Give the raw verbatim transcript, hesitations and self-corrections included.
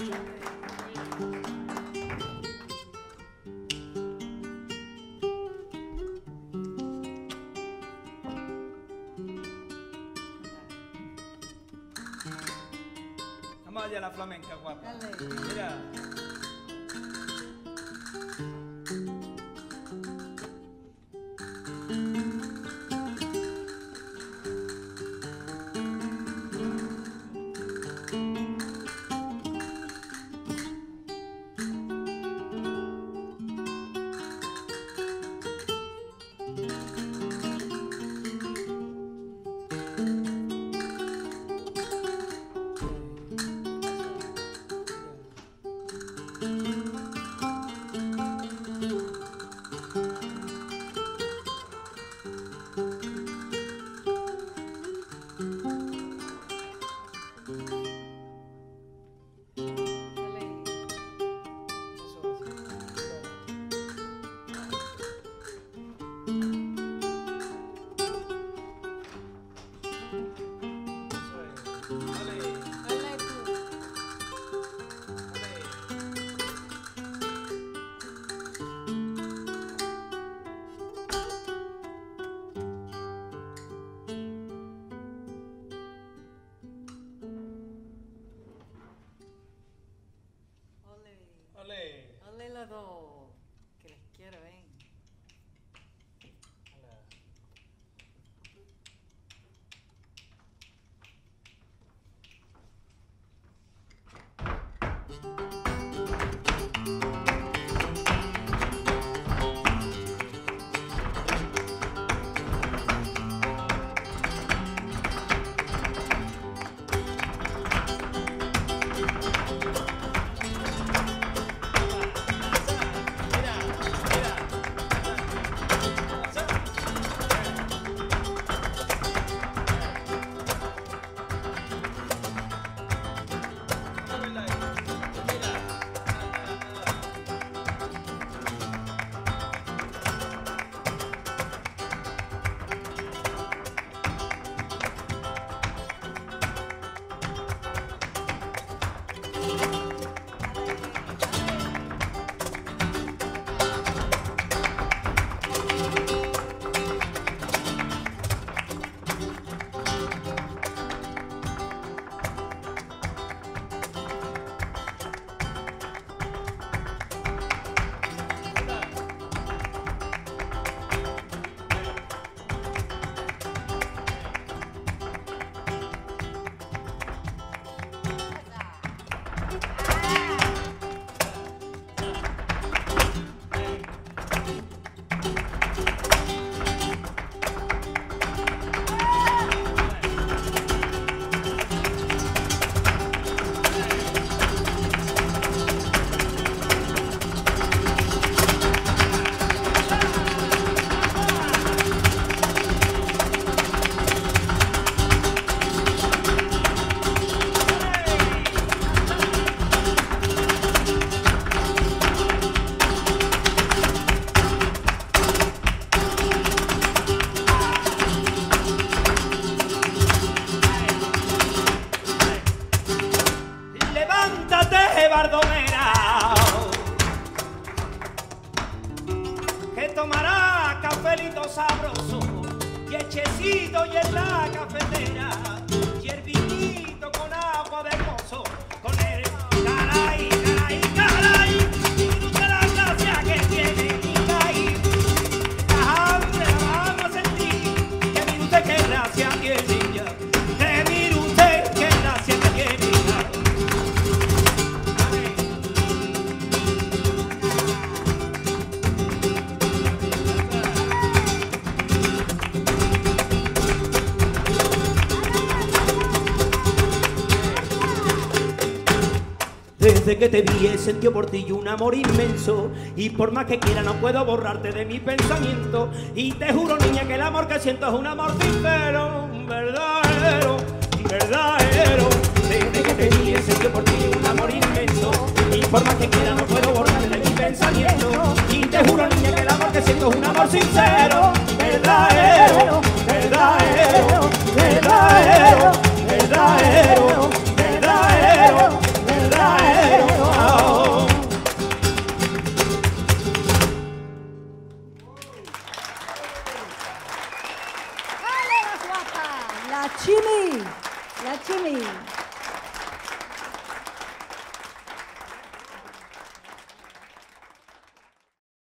Vamos allá a la flamenca, guapa. Mira. Ole la dos, que les quiero, ven. Bardomera, que tomará cafelito sabroso y echecito y en la cafetera y el vinito con agua de pozo con el caray, caray, caray, y usted la gracia que tiene y caí, la hambre la vamos a sentir, que mire usted qué gracia tiene ya, que mire usted qué gracia tiene ya. Desde que te vi he sentido por ti un amor inmenso y por más que quiera no puedo borrarte de mi pensamiento y te juro niña que el amor que siento es un amor sincero, verdadero, verdadero. Desde que te vi he sentido por ti un amor inmenso y por más que quiera no puedo borrarte de mi pensamiento y te juro niña que el amor que siento es un amor sincero, verdadero, verdadero, verdadero, verdadero, verdadero, verdadero. La Chimi. La Chimi.